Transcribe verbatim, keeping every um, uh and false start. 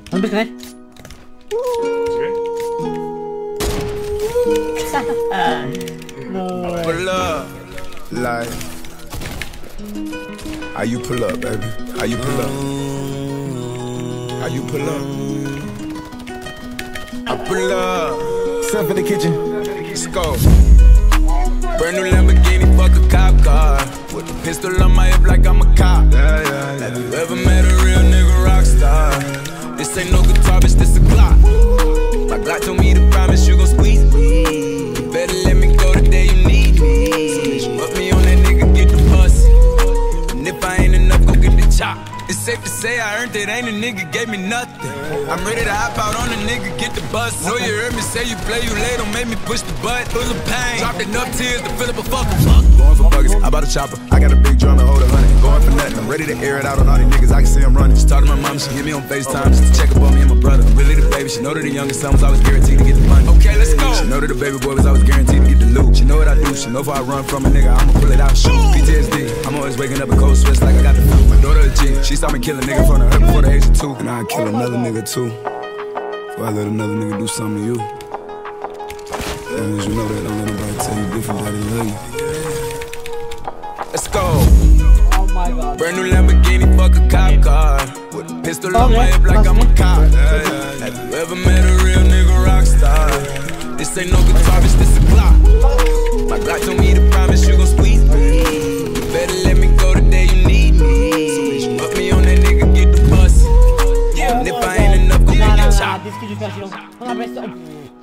Không biết này. Pull up, like. How you pull up, baby? How you pull up? How you pull up? I pull up. Step in the kitchen. Let's go. Brand new Lamborghini, fuck a cop car. With a pistol on my hip like I'm a cop. Yeah, yeah, yeah. Have you ever met a real nigga rock star? This ain't no guitar, bitch, this a Glock. My Glock told me to promise you gon' squeeze me. You better let me go the day you need me. So bitch, put me on that nigga, get the bus. And if I ain't enough, go get the chop. It's safe to say I earned it, ain't a nigga gave me nothing. I'm ready to hop out on a nigga, get the bus. Know you heard me say you play, you late, don't make me push the butt. Full of pain, dropped enough tears to fill up a fucking fuck. Going for buggers, I bought a chopper, I got a big drum and hold a hundred. Going for nothing, I'm ready to air it out on all these niggas, I can see I'm running. She talked to my mom, she hit me on FaceTime just to check up on me and my brother. I'm really the baby, she know that the youngest son was always guaranteed to get the money. Okay, let's go. She know that the baby boy was always guaranteed to get the loot. She know what I do, she know if I run from a nigga, I'ma pull it out, shoot. P T S D, I'm always waking up in cold sweats like I got the flu. My daughter a G, she saw me kill a nigga from her before the age of two. And I'd kill another nigga too, before I let another nigga do something to you. As long as you know that, don't let nobody tell you different that they love you. Let's go. Oh my god. Brand new Lamborghini, fuck a cop car. With a pistol on my hip like I'm a cop. Yeah, yeah. Have you ever met a real nigga rock star? This ain't no guitar, bitch, this a Glock. My Glock told me to promise you gon' squeeze me. You better let me go the day you need me. So bitch, put me on that nigga, get the bus. Yeah, and if I ain't enough, go get the chop. Disque du Persilon. On a